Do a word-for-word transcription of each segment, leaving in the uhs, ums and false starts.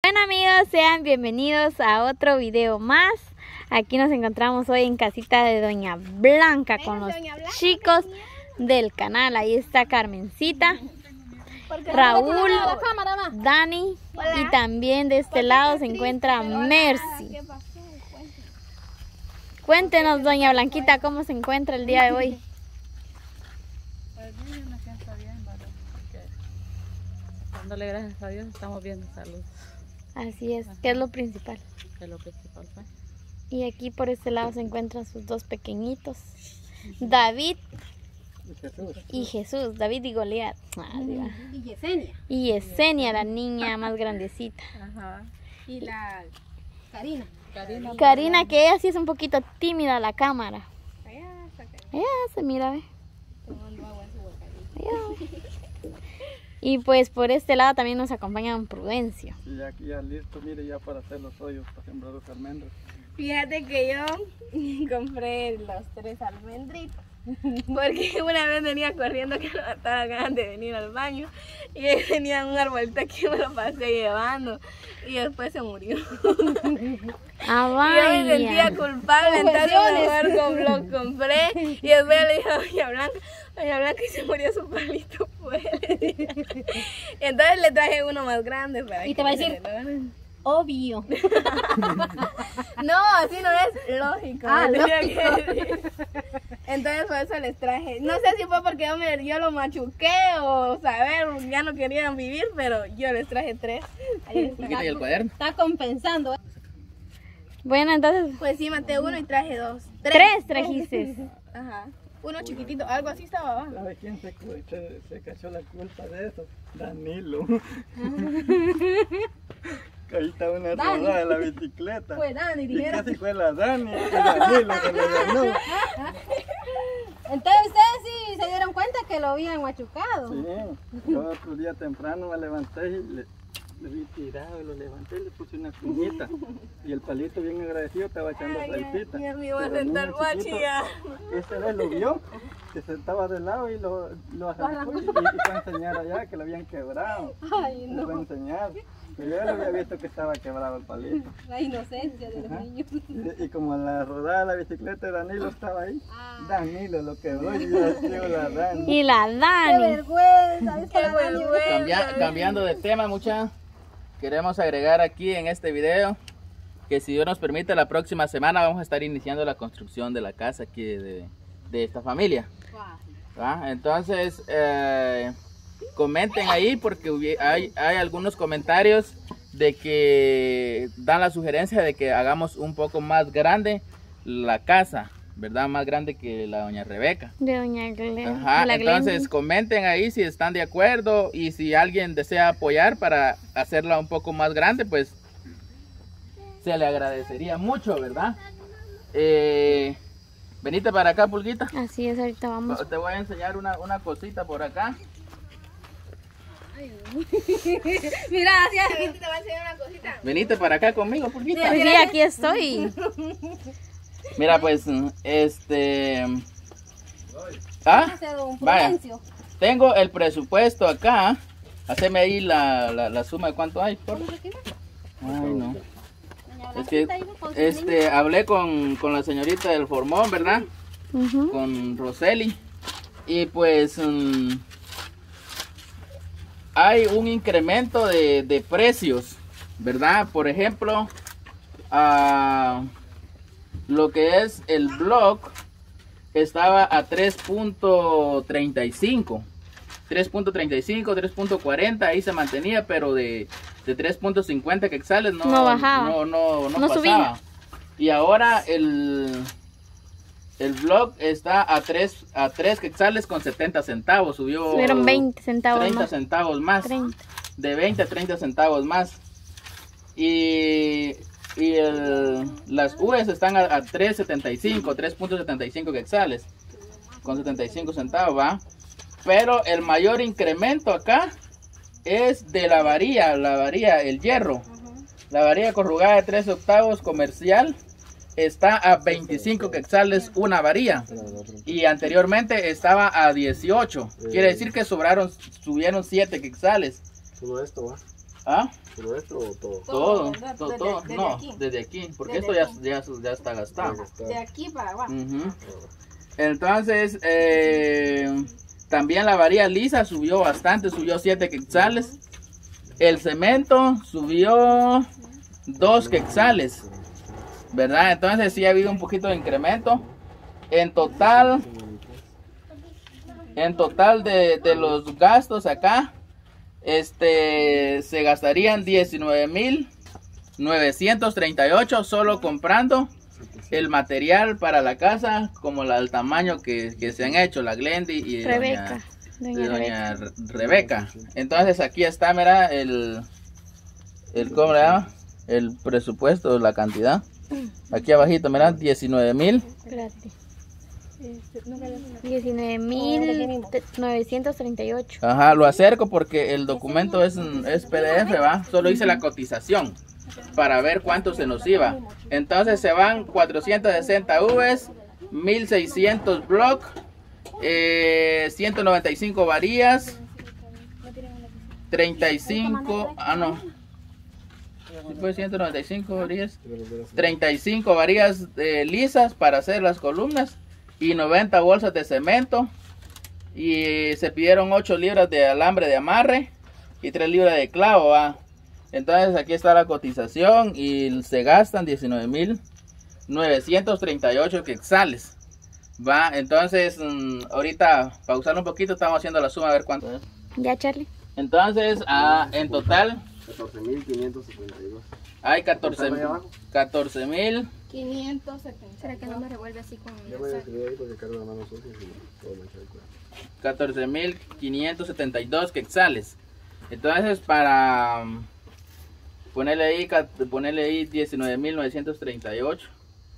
Bueno amigos, sean bienvenidos a otro video más. Aquí nos encontramos hoy en casita de Doña Blanca con los chicos del canal. Ahí está Carmencita, Raúl, Dani y también de este lado se encuentra Mercy. Cuéntenos, Doña Blanquita, cómo se encuentra el día de hoy. Pues bien, me siento bien, ¿verdad? Porque dándole gracias a Dios estamos bien de salud. Así es, que es lo principal. Que es lo principal fue. Y aquí por este lado se encuentran sus dos pequeñitos, David y Jesús. y Jesús, David y Goliat. Ah, y Yesenia. y Yesenia, la niña más grandecita. Ajá. Y la Karina. Karina. Karina, que ella sí es un poquito tímida a la cámara. Allá está Karina. Ella se mira, ve. Tomando agua en su bocadillo. Allá. Y pues por este lado también nos acompaña Prudencio. Y aquí ya listo, mire, ya para hacer los hoyos para sembrar los almendros. Fíjate que yo compré los tres almendritos. Porque una vez venía corriendo que no estaba ganas de venir al baño. Y ahí tenía un arbolito que me lo pasé llevando. Y después se murió. Ah, Y yo me sentía vaya. culpable, entonces mejor com- lo compré. Y después le dije a Doña Blanca, Doña Blanca, y se murió su palito, pues. Y entonces le traje uno más grande para Y que te va a se decir, le logre. obvio. No, así no es lógico. Ah, me tenía que decir. Entonces por eso les traje. No sé si fue porque yo, me, yo lo machuqué o saber, ya no querían vivir, pero yo les traje tres. Ahí está, ¿Y el cuaderno? está compensando. ¿eh? Bueno, entonces, Pues sí, maté uno y traje dos. tres trajiste. Ajá. Uno chiquitito, algo así estaba abajo. ¿Sabe quién se, cu- se, se cachó la culpa de eso? Danilo. Que ahí está una Dani. rodada de la bicicleta. Fue Dani, Y dijeron. casi fue la Dani. Y Danilo se le ganó. Entonces ustedes sí se dieron cuenta que lo habían machucado. Sí, yo otro día temprano me levanté y le, le vi tirado y lo levanté y le puse una cuñita. Y el palito bien agradecido estaba echando Ay, salsita. ya me iba a Pero el sentar niño voy a chiquito, chillar. Esta vez lo vio, que sentaba de lado y lo, lo arrancó y, y fue a enseñar allá que lo habían quebrado. Ay, Y fue a no. enseñar. Pero yo lo había visto que estaba quebrado el palito. La inocencia de los Ajá. niños. Y, y como la rodada de la bicicleta de Danilo estaba ahí, Ah. Danilo lo quebró y yo sido la Dani. Y la ¡Qué Dani. vergüenza! ¿Viste Qué la Dani? vergüenza. Cambia- cambiando de tema, mucha, queremos agregar aquí en este video que si Dios nos permite la próxima semana vamos a estar iniciando la construcción de la casa aquí de, de esta familia. ¿Va? Entonces eh, comenten ahí porque hubi- hay, hay algunos comentarios de que dan la sugerencia de que hagamos un poco más grande la casa, ¿verdad? Más grande que la doña Rebeca. De Doña Glen. Ajá, la Glen. entonces comenten ahí si están de acuerdo y si alguien desea apoyar para hacerla un poco más grande, pues se le agradecería mucho, ¿verdad? Eh, venite para acá, Pulguita. Así es, ahorita vamos. Te voy a enseñar una, una cosita por acá. Mira, hacia... Te voy a enseñar una cosita. Venite para acá conmigo, Pulguita. Pues sí, aquí estoy. Mira, pues, este... ¿Ah? hacia don Vaya. Prudencio. Tengo el presupuesto acá. Haceme ahí la, la, la suma de cuánto hay, por favor. Ay, no. Doña Es que Blanquita iba con sus este, hablé con, con la señorita del Formón, ¿verdad? Ujú. Con Roseli. Y pues mm, hay un incremento de, de precios, ¿verdad? Por ejemplo, ah, lo que es el blog estaba a tres punto treinta y cinco. tres punto treinta y cinco, tres punto cuarenta, ahí se mantenía, pero de, de tres punto cincuenta quetzales no, No bajaba. no, no, no No pasaba. subía. Y ahora el, el blog está a tres, a tres quetzales con setenta centavos, subió Subieron veinte centavos treinta más. centavos más, treinta. de veinte a treinta centavos más. Y, y el, las U S están a, a tres setenta y cinco, tres punto setenta y cinco quetzales, con setenta y cinco centavos, ¿va? Pero el mayor incremento acá es de la varilla, la varilla, el hierro. La varilla corrugada de tres octavos comercial está a veinticinco quetzales una varilla. Y anteriormente estaba a dieciocho. Quiere decir que sobraron, subieron siete quetzales. Solo esto va. ¿Ah? ¿Pero esto o todo? Todo, ¿verdad? todo, Desde- todo. desde no, aquí. desde aquí, porque Desde esto aquí. ya, ya, ya está gastado. De aquí para abajo. Ujú. Entonces, eh, también la varilla lisa subió bastante, subió siete quetzales. El cemento subió dos quetzales, ¿verdad? Entonces sí ha habido un poquito de incremento. En total, en total de, de los gastos acá, este, se gastarían diecinueve mil novecientos treinta y ocho solo comprando el material para la casa, como la, el tamaño que, que se han hecho, la Glendy y Rebeca. doña, Doña y doña Rebeca. Re- Rebeca. Entonces aquí está, mira, el, el, ¿cómo le llama? El presupuesto, la cantidad. Aquí abajito, mira, diecinueve mil. Espérate. diecinueve mil novecientos treinta y ocho. Ajá, lo acerco porque el documento es, es P D F, ¿va? Solo hice la cotización para ver cuánto se nos iba. Entonces se van cuatrocientos sesenta Vs, mil seiscientos block, eh, ciento noventa y cinco varillas, treinta y cinco, ah no, ¿sí fue ciento noventa y cinco varillas? treinta y cinco varillas eh, lisas para hacer las columnas y noventa bolsas de cemento. Y se pidieron ocho libras de alambre de amarre y tres libras de clavo, ¿va? Entonces aquí está la cotización y se gastan diecinueve mil novecientos treinta y ocho quetzales, ¿va? Entonces mm, ahorita pausarlo un poquito, estamos haciendo la suma a ver cuánto es. Ya, Charlie. Entonces ah, en total catorce mil quinientos setenta y dos. hay catorce mil quinientos setenta. ¿Será que no me revuelve así con Ya voy a escribir ahí porque cargo la mano sucia y todo manchado el cuerpo. catorce mil quinientos setenta y dos quetzales. Entonces para mm, ponerle ahí cat- ponerle ahí diecinueve mil novecientos treinta y ocho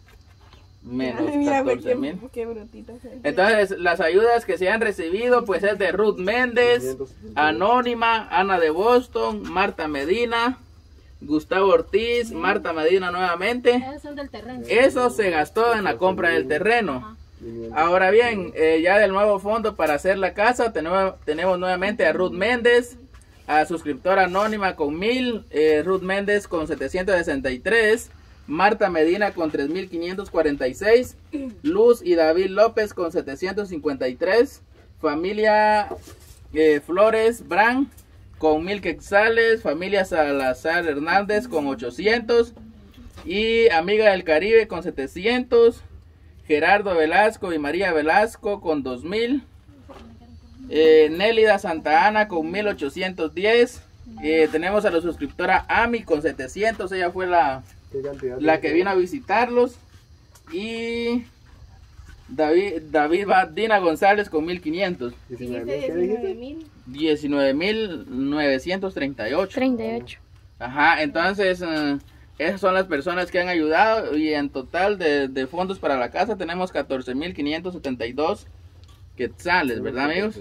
menos catorce mil. Qué brutito. Entonces las ayudas que se han recibido pues es de Ruth Méndez, Anónima, Ana de Boston, Marta Medina, Gustavo Ortiz, Marta Medina nuevamente. Esos son del terreno. Eso se gastó en la compra del terreno. Ahora bien, eh, ya del nuevo fondo para hacer la casa, tenemos, tenemos nuevamente a Ruth Méndez, a suscriptora anónima con mil, eh, Ruth Méndez con setecientos sesenta y tres, Marta Medina con tres mil quinientos cuarenta y seis, Luz y David López con setecientos cincuenta y tres, familia eh, Flores Brand con mil quetzales, familia Salazar Hernández con ochocientos y Amiga del Caribe con setecientos, Gerardo Velasco y María Velasco con dos mil, eh, Nélida Santa Ana con mil ochocientos diez, eh, tenemos a la suscriptora Ami con setecientos, ella fue la, ¿Qué cantidad? la que vino a visitarlos, y David, David Dina González con mil quinientos, diecinueve mil, ¿qué dijiste? diecinueve mil novecientos treinta y ocho. treinta y ocho. Ajá, entonces eh, esas son las personas que han ayudado y en total de, de fondos para la casa tenemos catorce mil quinientos setenta y dos quetzales, ¿verdad amigos?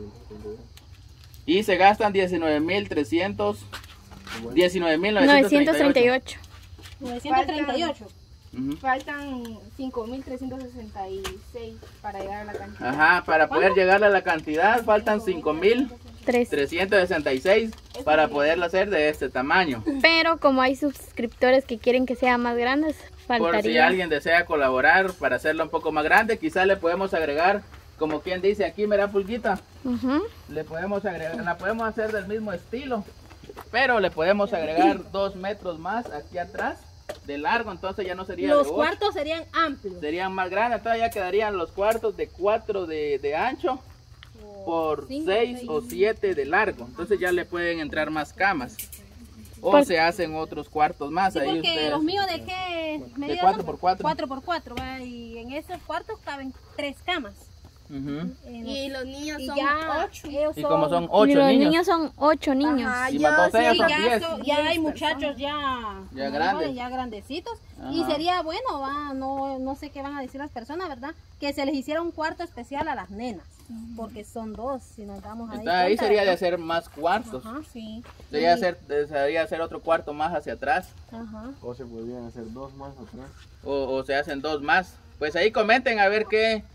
Y se gastan diecinueve mil trescientos, diecinueve mil novecientos treinta y ocho. novecientos treinta y ocho. Ujú. Faltan cinco mil trescientos sesenta y seis para llegar a la cantidad. Ajá, para poder llegar a la cantidad faltan cinco mil Tres. trescientos sesenta y seis para poderlo hacer de este tamaño. Pero como hay suscriptores que quieren que sea más grandes, Por si faltaría. alguien desea colaborar para hacerlo un poco más grande, quizás le podemos agregar, como quien dice aquí, mira Pulguita, Ujú. le podemos agregar, la podemos hacer del mismo estilo, pero le podemos agregar dos metros más aquí atrás de largo, entonces ya no sería Los de ocho, cuartos serían amplios. serían más grandes, entonces ya quedarían los cuartos de cuatro de, de ancho por cinco, seis seis. o siete de largo, entonces ya le pueden entrar más camas. O Por- se hacen otros cuartos más Sí, ahí porque ustedes. los míos de qué medida cuatro son? por cuatro. cuatro por cuatro, ¿va? Y en esos cuartos caben tres camas. Ujú. En Y los niños y son ya, ocho. ellos Y como son Y ocho los niños, niños son ocho niños. Ajá, Y yo más dos sé, ellos y son ya, diez. so- ya hay muchachos ya, Ya como grandes. jóvenes, ya grandecitos. Y Ajá. sería bueno, va, no, no sé qué van a decir las personas, ¿verdad? Que se les hiciera un cuarto especial a las nenas, porque son dos, si nos damos ahí. Entonces ahí cuenta, sería de ¿verdad? hacer más cuartos. Ajá, sí. Sería Y- hacer, eh, sería hacer otro cuarto más hacia atrás. Ajá. O se podrían hacer dos más atrás. O, o se hacen dos más. Pues ahí comenten a ver qué,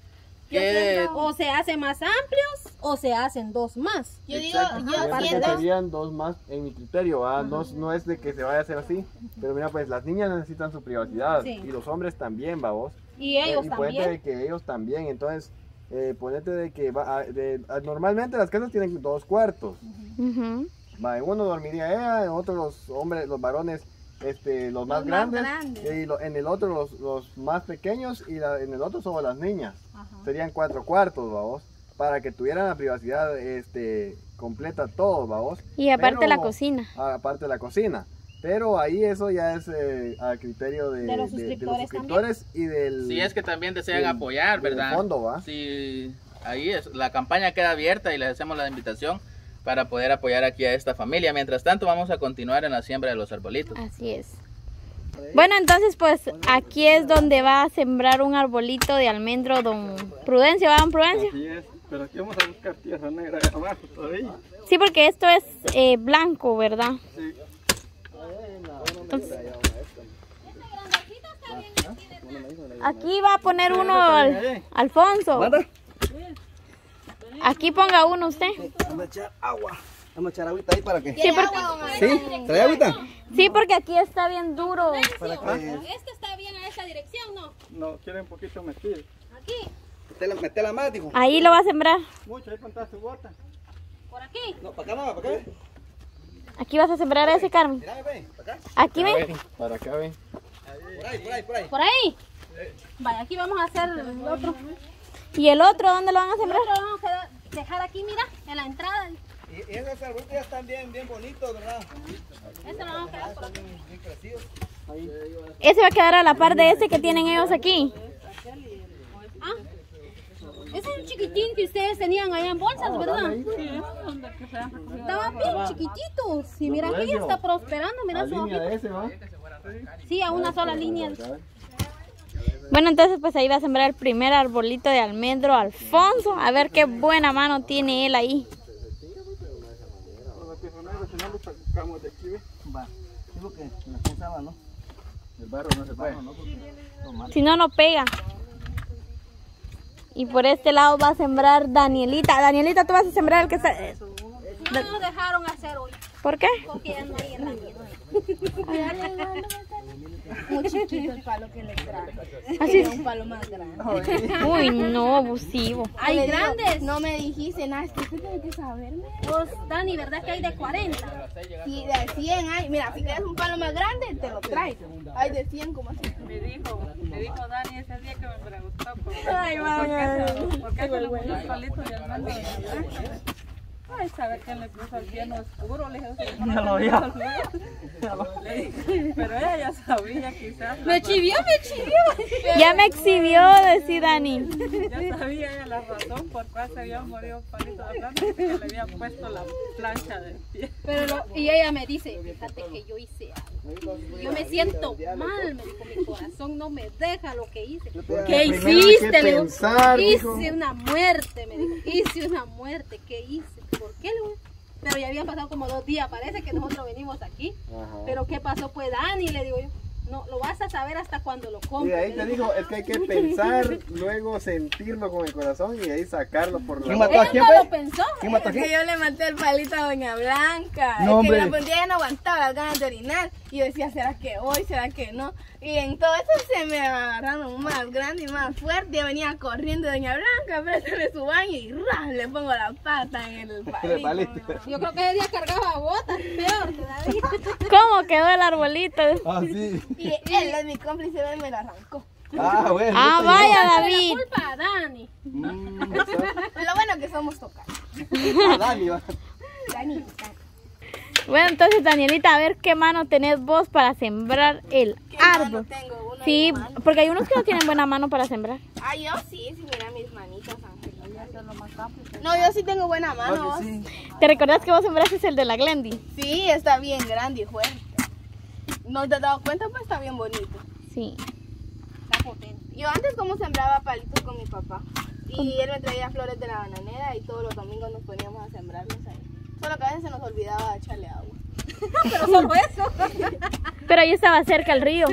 que O se hacen más amplios o se hacen dos más. Yo digo, yo Aparte siento... serían dos más en mi criterio, ¿ah? no, no es de que se vaya a hacer así, pero mira, pues las niñas necesitan su privacidad Sí. y los hombres también, va vos. Y ellos y ponete también. de que ellos también, entonces eh, ponete de que va a- de- a- normalmente las casas tienen dos cuartos, Ujú. va, en uno dormiría ella, en otro los hombres, los varones, este, los más Los más grandes, grandes. y lo- en el otro los, los más pequeños y la- en el otro solo las niñas. Ajá. Serían cuatro cuartos, vamos, para que tuvieran la privacidad este, completa todos, vamos. Y aparte Pero- la cocina. Aparte de la cocina. Pero ahí eso ya es eh, a criterio de, De los de- de suscriptores suscriptores y del, si es que también desean del- apoyar, del ¿verdad? fondo, ¿va? Sí, ahí es, la campaña queda abierta y les hacemos la invitación para poder apoyar aquí a esta familia. Mientras tanto, vamos a continuar en la siembra de los arbolitos. Así es. Bueno, entonces pues aquí es donde va a sembrar un arbolito de almendro don Prudencio, ¿va don Prudencio? Así es, pero aquí vamos a buscar tierra negra de abajo todavía. Sí, porque esto es eh, blanco, ¿verdad? Sí. Entonces, aquí va a poner uno al- Alfonso. Aquí ponga uno usted. Vamos a echar agua. Vamos a echar agüita ahí para que. Sí, porque, ¿Sí? ¿Trae agüita? sí, porque aquí está bien duro. Para que. Este está bien a esa dirección, ¿no? No, quiere un poquito metido. Aquí, Metela, metela más, dijo. Ahí lo va a sembrar. Mucho, ahí ponta su bota. por aquí. No, para acá, no, para acá. Aquí vas a sembrar ese, Carmen. Mírame, ven, para acá. Aquí ven. Para acá, ven. Por ahí, por ahí, por ahí. Por ahí. Vaya, aquí vamos a hacer el otro. ¿Y el otro dónde lo van a El sembrar? otro lo vamos a quedar- dejar aquí, mira, en la entrada. Y, y esos arbolitos ya están bien, bien bonitos, ¿verdad? Este lo vamos a quedar por aquí. Bien crecidos. Ese va a quedar a la par de ese que tienen ellos aquí. Ah, ese es un chiquitín que ustedes tenían allá en bolsas, ¿verdad? Estaban bien chiquititos. Y mira, aquí ya está prosperando, mira La su línea hojita. de ese, ¿va? Sí, a una sola línea. Bueno, entonces pues ahí va a sembrar el primer arbolito de almendro Alfonso. A ver qué buena mano tiene él ahí. Con la tierra negra, si no lo sacamos de aquí, ¿ve? Va. Sí, porque la pensaba, ¿no? El barro no se puede. Si no, no pega. Y por este lado va a sembrar Danielita. Danielita, tú vas a sembrar el que está... eh, No nos dejaron hacer hoy, ¿Por qué? porque ya no hay herramientas. Muy chiquito el palo que le traje. Así Quería es. un palo más grande. Uy, no, abusivo. Hay grandes. No me dijiste nada, es que usted tiene que saberme. Vos, Dani, ¿verdad que hay de cuarenta? Si de cien hay, mira, si quieres un palo más grande, te lo traigo. Hay de cien como así. Me dijo, me dijo Dani ese día que me preguntó por qué, Ay, por mamá. qué se, por qué se le puso el palito de almendro de la blanca. Ay, saber quién le puso el piano oscuro, le dije, "Sí, Ya lo oía. le dije, pero ella ya sabía quizás. Me chivió, me chivió. Ya me exhibió, decía Dani. Ya sabía ella la razón por cuál se había morido palito de blanca, que le había puesto la plancha del pie. Pero lo- y ella me dice, fíjate que yo hice algo. Yo me siento mal, me dijo, mi corazón no me deja lo que hice. ¿Qué Primero hay hiciste? que Le digo, pensar, hice dijo. una muerte, me dijo, hice una muerte, ¿qué hice? ¿Por qué? Le digo, pero ya habían pasado como dos días, parece que nosotros venimos aquí. Ajá. Pero ¿qué pasó? Pues Dani, le digo yo, no, lo vas a saber hasta cuando lo Y compres. de ahí te dijo, es que hay que pensar, luego sentirlo con el corazón y de ahí sacarlo por la ¿Quién boca. mató a Ella quién, no pues? lo pensó. ¿Quién mató a Es que quién? yo le maté el palito a Doña Blanca. No, es que hombre. la policía ya no aguantaba las ganas de orinar. Y yo decía, ¿será que hoy? ¿Será que no? Y en todo eso se me agarraron más grande y más fuerte. Yo venía corriendo Doña Blanca, préstame su baño y ¡ra! Le pongo la pata en el palito. palito. Yo creo que ese día cargaba botas, peor todavía. ¿Cómo quedó el arbolito? Ah, sí. Y él es mi cómplice, él me lo arrancó. Ah, bueno. Ah, no vaya, La David. culpa a Dani. Mm, exacto. Lo bueno que somos tocados. Ah, Dani, va. Dani, Bueno, entonces Danielita, a ver qué mano tenés vos para sembrar el ¿qué mano árbol. tengo? Una Sí, en mi mano. porque hay unos que no tienen buena mano para sembrar. Ah, yo sí, sí, mira mis manitas, Ángel. No, yo sí tengo buena mano. vos. Sí. ¿Te recordás que vos sembraste el de la Glendy? Sí, está bien grande y fuerte. ¿No te has dado cuenta? Pues está bien bonito. Sí. Está potente. Yo antes como sembraba palitos con mi papá. Y él me traía flores de la bananera y todos los domingos nos poníamos a sembrarlos ahí. Solo que a veces se nos olvidaba echarle agua. Pero solo eso. Pero ahí estaba cerca el río.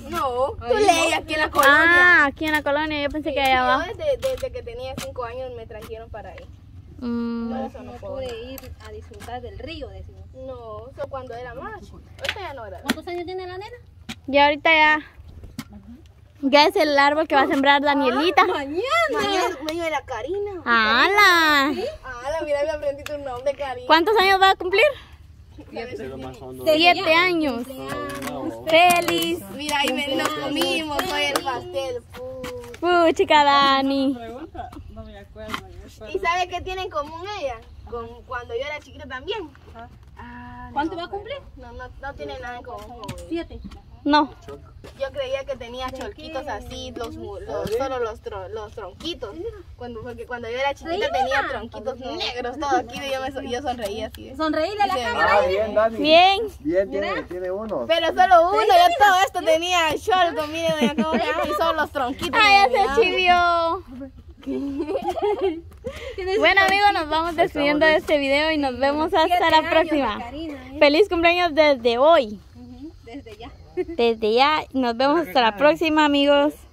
No, tú leí aquí en la colonia. Ah, aquí en la colonia, yo pensé que allá Yo abajo. desde, desde que tenía cinco años me trajeron para ahí. Mm, Por eso no No puedo. pude ir a disfrutar del río, decimos. No, eso cuando era más. Ahorita ya no era. ¿Cuántos años tiene la nena? y ahorita ya. Ya es el árbol que va a sembrar Danielita. Mañana. Mañana me de la Karina. ¡Hala! Ah, la mira, me aprendí tu nombre, Karina. ¿Cuántos años va a cumplir? Pero más hondo. Siete años. Feliz. Mira, ahí ven, nos comimos hoy el pastel. Puchica, Dani. Pregunta, no me acuerdo. ¿Y sabe qué tiene en común ella? Con cuando yo era chiquita también. Ah, ¿Cuánto no, va a cumplir? No, no, no tiene nada en común. Siete. No. Yo creía que tenía cholquitos así, los, mu- los solo los, tro- los tronquitos. Cuando, porque cuando yo era chiquita tenía tronquitos negros todo aquí y yo, me, so- yo sonreía así. Sonreíle a la Sí. cámara. Ah, bien, Dani. Bien. Bien, tiene, tiene uno. Pero solo uno, yo todo esto tenía short, miren, doña, ¿cómo se llama? Y solo los tronquitos. ¡Ay, me ya se miraban. chivió! Bueno amigos, nos vamos despidiendo de este video y nos vemos hasta la próxima. Feliz cumpleaños desde hoy. Desde ya. Desde ya, nos vemos hasta la próxima amigos.